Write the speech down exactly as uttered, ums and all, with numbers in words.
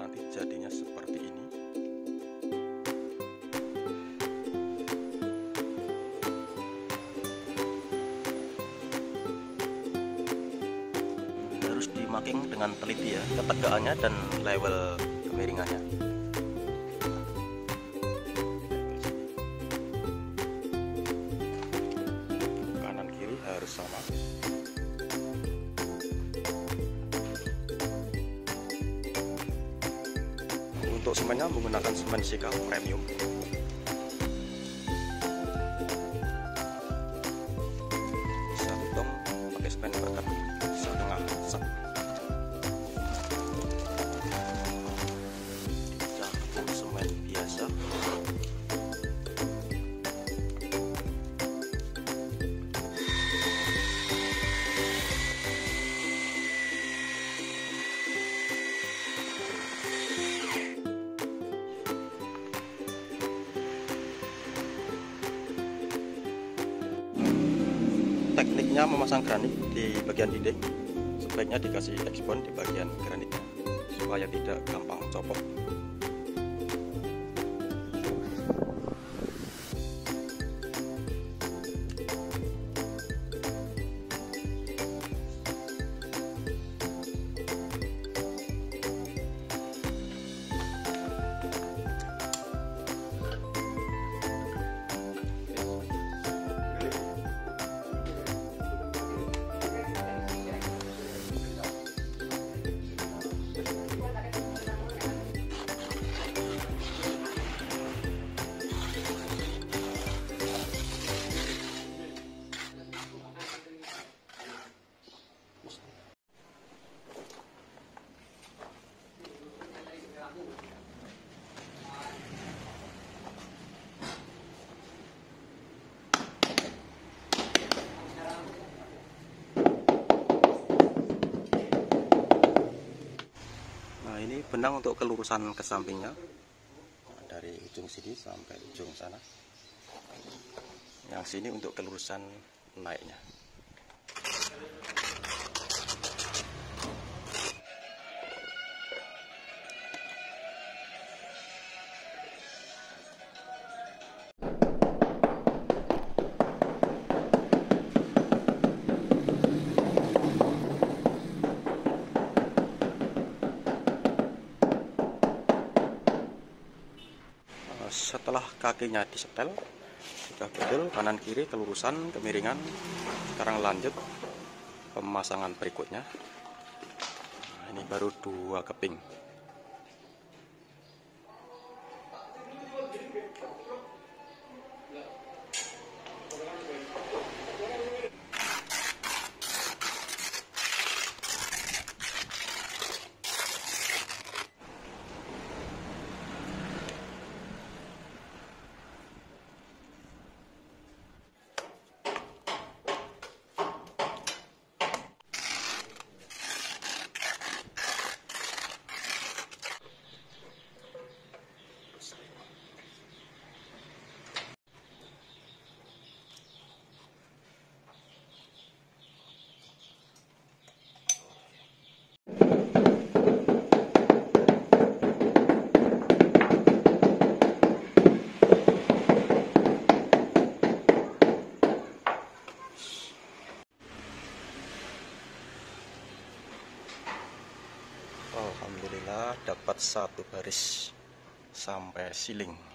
nanti jadinya seperti ini. Harus dimaking dengan teliti ya, ketegaannya dan level kemiringannya. Kanan kiri harus sama. Untuk semennya menggunakan semen Sika premium. Satu tong pakai semen berkat setengah sak. Campur semen biasa. Tekniknya memasang granit di bagian dinding, sebaiknya dikasih ekspon di bagian granitnya supaya tidak gampang copot. Ini benang untuk kelurusan ke sampingnya, dari ujung sini sampai ujung sana. Yang sini untuk kelurusan naiknya. Setelah kakinya disetel, sudah betul kanan kiri kelurusan kemiringan. Sekarang lanjut pemasangan berikutnya. Nah, ini baru dua keping. Alhamdulillah dapat satu baris sampai siling.